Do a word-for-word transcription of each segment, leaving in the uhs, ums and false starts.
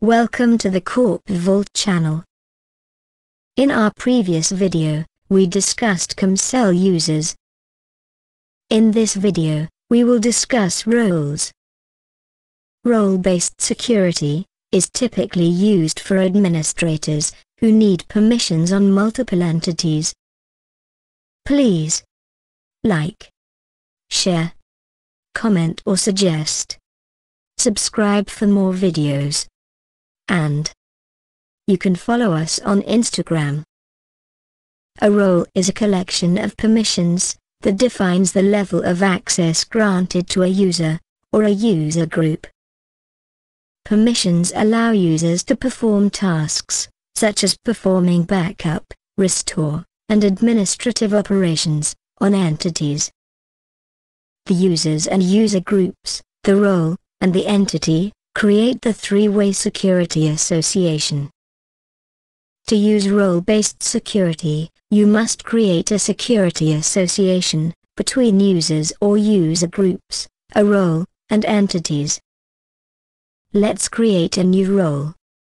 Welcome to the CorpVault channel. In our previous video, we discussed Commvault users. In this video, we will discuss roles. Role-based security is typically used for administrators who need permissions on multiple entities. Please like, share, comment or suggest. Subscribe for more videos. And you can follow us on Instagram. A role is a collection of permissions that defines the level of access granted to a user or a user group. Permissions allow users to perform tasks, such as performing backup, restore, and administrative operations, on entities. The users and user groups, the role, and the entity, create the three-way security association. To use role-based security, you must create a security association between users or user groups, a role, and entities. Let's create a new role.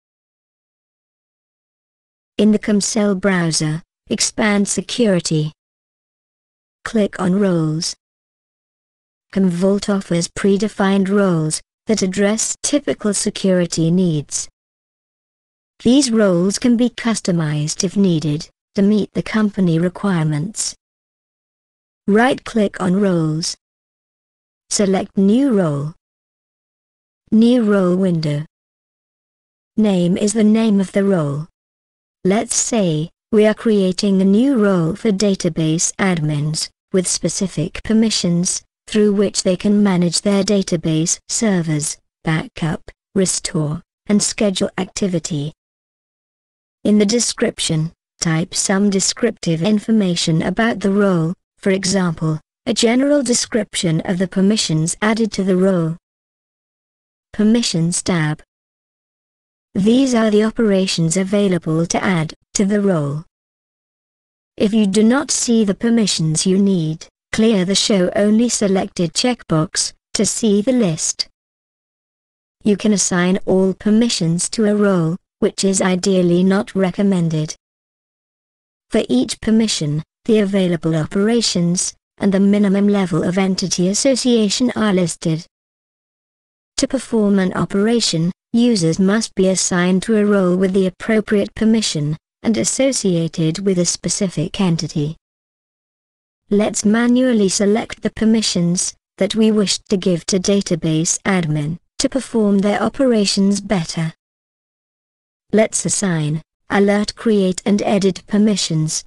In the Commvault browser, expand Security. Click on Roles. Commvault offers predefined roles that address typical security needs. These roles can be customized if needed, to meet the company requirements. Right-click on Roles. Select New Role. New Role window. Name is the name of the role. Let's say, we are creating a new role for database admins, with specific permissions, through which they can manage their database servers, backup, restore, and schedule activity. In the description, type some descriptive information about the role, for example, a general description of the permissions added to the role. Permissions tab. These are the operations available to add to the role. If you do not see the permissions you need, clear the Show Only Selected checkbox to see the list. You can assign all permissions to a role, which is ideally not recommended. For each permission, the available operations and the minimum level of entity association are listed. To perform an operation, users must be assigned to a role with the appropriate permission and associated with a specific entity. Let's manually select the permissions that we wish to give to database admin to perform their operations better. Let's assign, alert, create and edit permissions.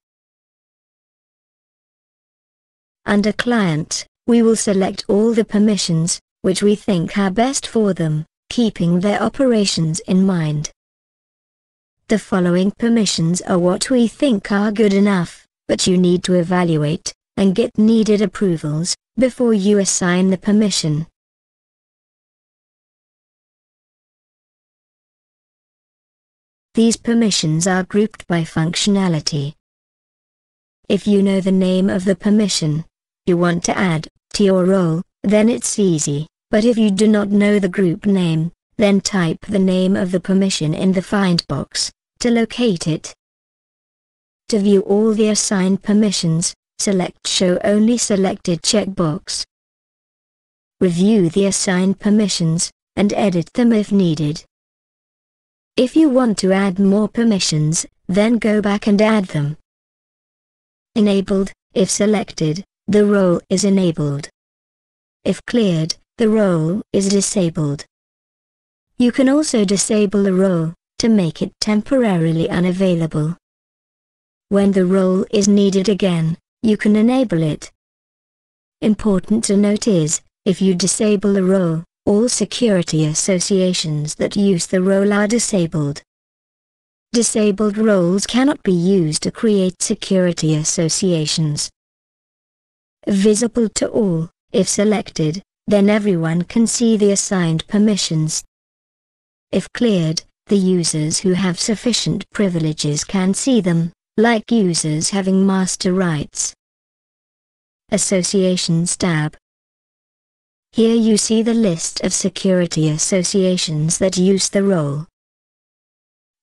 Under Client, we will select all the permissions which we think are best for them, keeping their operations in mind. The following permissions are what we think are good enough, but you need to evaluate and get needed approvals before you assign the permission. These permissions are grouped by functionality. If you know the name of the permission you want to add to your role, then it's easy, but if you do not know the group name, then type the name of the permission in the Find box to locate it. To view all the assigned permissions, select Show Only Selected checkbox. Review the assigned permissions, and edit them if needed. If you want to add more permissions, then go back and add them. Enabled, if selected, the role is enabled. If cleared, the role is disabled. You can also disable a role, to make it temporarily unavailable. When the role is needed again, you can enable it. Important to note is, if you disable a role, all security associations that use the role are disabled. Disabled roles cannot be used to create security associations. Visible to all, if selected, then everyone can see the assigned permissions. If cleared, the users who have sufficient privileges can see them, like users having master rights. Associations tab. Here you see the list of security associations that use the role.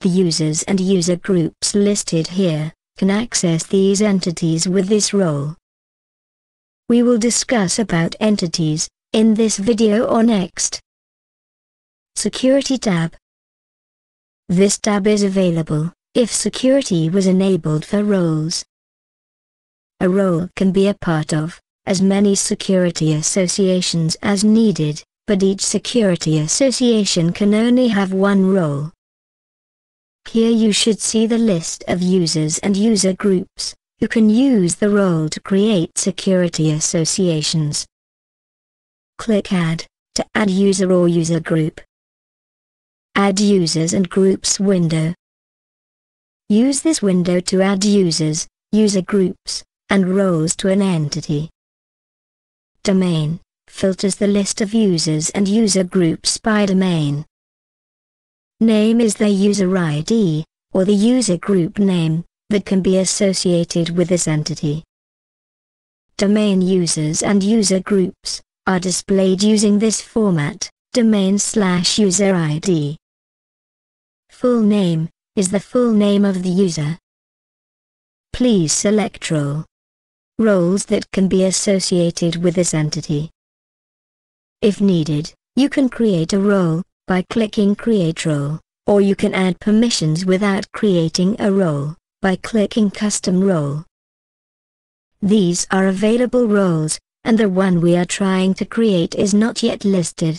The users and user groups listed here can access these entities with this role. We will discuss about entities in this video or next. Security tab. This tab is available if security was enabled for roles. A role can be a part of as many security associations as needed, but each security association can only have one role. Here you should see the list of users and user groups who can use the role to create security associations. Click Add to add user or user group. Add Users and Groups window. Use this window to add users, user groups, and roles to an entity. Domain filters the list of users and user groups by domain. Name is the user I D, or the user group name, that can be associated with this entity. Domain users and user groups are displayed using this format, domain slash user I D. Full name is the full name of the user. Please select role. Roles that can be associated with this entity. If needed, you can create a role by clicking Create Role, or you can add permissions without creating a role by clicking Custom Role. These are available roles, and the one we are trying to create is not yet listed.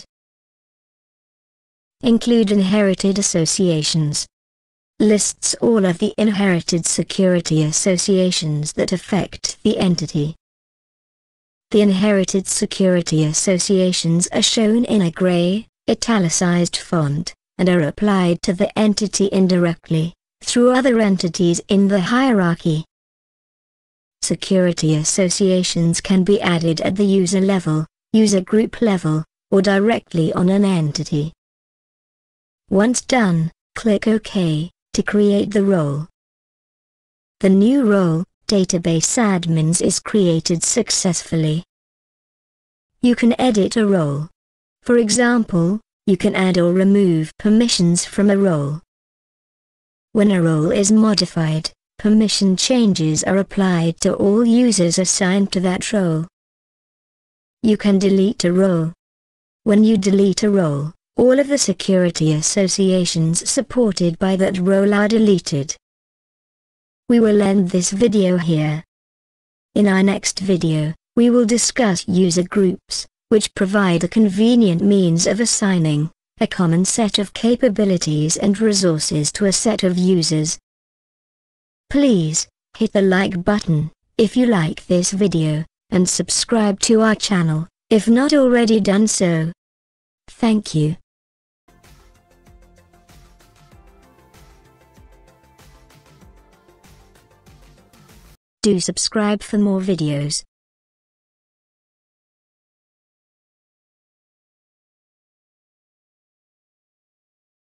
Include inherited associations. Lists all of the inherited security associations that affect the entity. The inherited security associations are shown in a gray, italicized font, and are applied to the entity indirectly, through other entities in the hierarchy. Security associations can be added at the user level, user group level, or directly on an entity. Once done, click OK to create the role. The new role, Database Admins, is created successfully. You can edit a role. For example, you can add or remove permissions from a role. When a role is modified, permission changes are applied to all users assigned to that role. You can delete a role. When you delete a role, all of the security associations supported by that role are deleted. We will end this video here. In our next video, we will discuss user groups, which provide a convenient means of assigning a common set of capabilities and resources to a set of users. Please hit the like button if you like this video, and subscribe to our channel if not already done so. Thank you. Do subscribe for more videos.